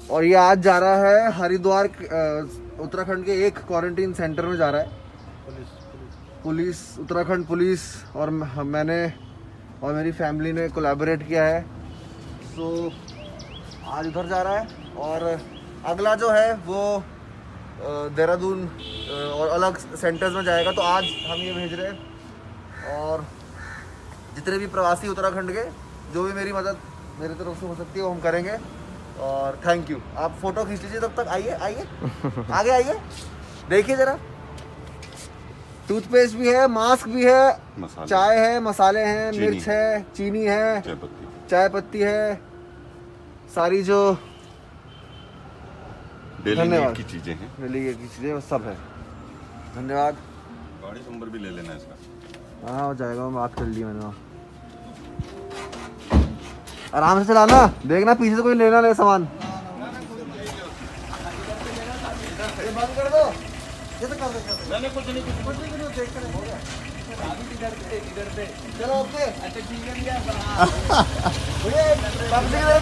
और ये आज जा रहा है हरिद्वार उत्तराखंड के एक क्वारंटीन सेंटर में जा रहा है। पुलिस उत्तराखंड पुलिस और मैंने और मेरी फैमिली ने कोलैबोरेट किया है। सो आज उधर जा रहा है और अगला जो है वो देहरादून और अलग सेंटर्स में जाएगा। तो आज हम ये भेज रहे हैं और जितने भी प्रवासी उत्तराखंड के जो भी मेरी मदद मेरी तरफ से हो सकती है वो हम करेंगे। और थैंक यू। आप फोटो खींच लीजिए तब तक। आइए आइए आगे आइए, देखिए जरा। टूथपेस्ट भी है, मास्क भी है, चाय है, मसाले हैं, मिर्च है, चीनी है, चाय पत्ती है, सारी जो डेली नीड की चीजें हैं, डेली की चीजें वो सब है। धन्यवाद। गाड़ी नंबर भी ले लेना इसका। हाँ हो जाएगा, मैं बात कर ली मैंने। आराम से चलाना, देखना पीछे से कोई लेना ले सामान। ये बंद कर दो। ये तो कर दो। मैंने कुछ नहीं देख कर हो गया। इधर पे चलो ओके। अच्छा ठीक है भैया।